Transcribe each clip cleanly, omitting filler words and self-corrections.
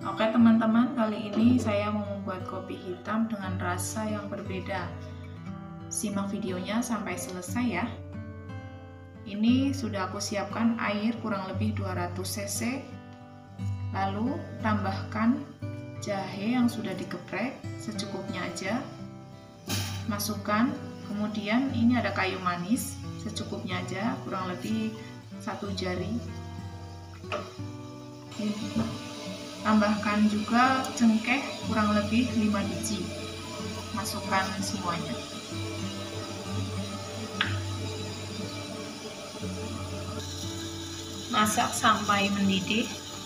Oke teman-teman, kali ini saya mau membuat kopi hitam dengan rasa yang berbeda. Simak videonya sampai selesai ya. Ini sudah aku siapkan air kurang lebih 200 cc. Lalu tambahkan jahe yang sudah digeprek secukupnya aja. Masukkan, kemudian ini ada kayu manis secukupnya aja, kurang lebih 1 jari. Tambahkan juga cengkeh kurang lebih 5 biji. Masukkan semuanya. Masak sampai mendidih.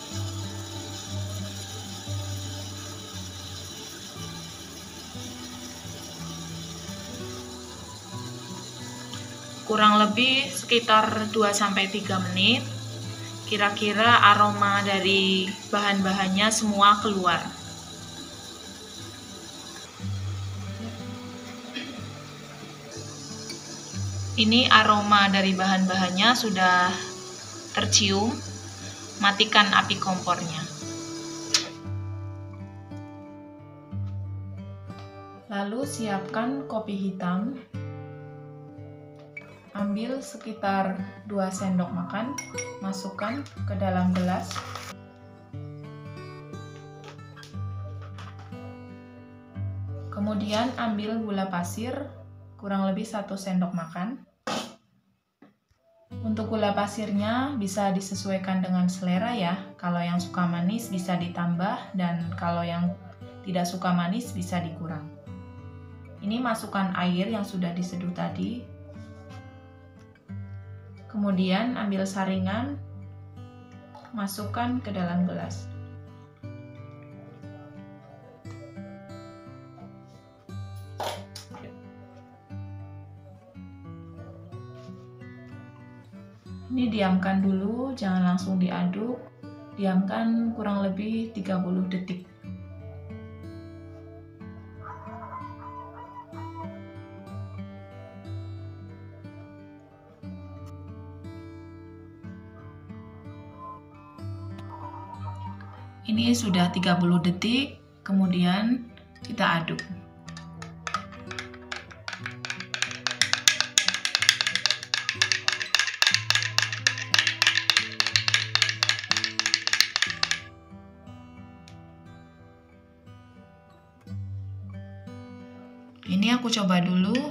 Kurang lebih sekitar 2-3 menit. Kira-kira aroma dari bahan-bahannya semua keluar. Ini aroma dari bahan-bahannya sudah tercium. Matikan api kompornya. Lalu siapkan kopi hitam. Ambil sekitar 2 sendok makan, masukkan ke dalam gelas. Kemudian ambil gula pasir, kurang lebih 1 sendok makan. Untuk gula pasirnya bisa disesuaikan dengan selera ya. Kalau yang suka manis bisa ditambah, dan kalau yang tidak suka manis bisa dikurang. Ini masukkan air yang sudah diseduh tadi. Kemudian ambil saringan, masukkan ke dalam gelas. Ini diamkan dulu, jangan langsung diaduk. Diamkan kurang lebih 30 detik. Ini sudah 30 detik, kemudian kita aduk. Ini aku coba dulu.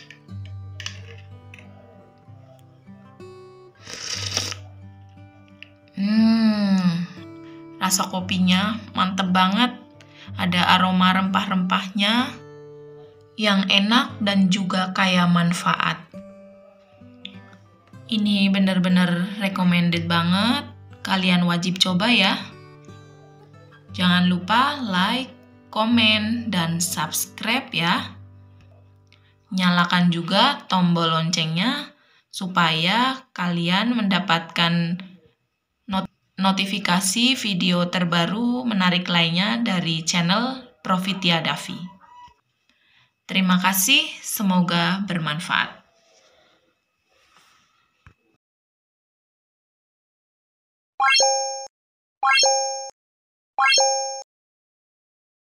Rasa kopinya mantep banget. Ada aroma rempah-rempahnya yang enak dan juga kaya manfaat. Ini bener-bener recommended banget. Kalian wajib coba ya. Jangan lupa like, komen, dan subscribe ya. Nyalakan juga tombol loncengnya supaya kalian mendapatkan notifikasi video terbaru menarik lainnya dari channel Profitia Davi. Terima kasih, semoga bermanfaat.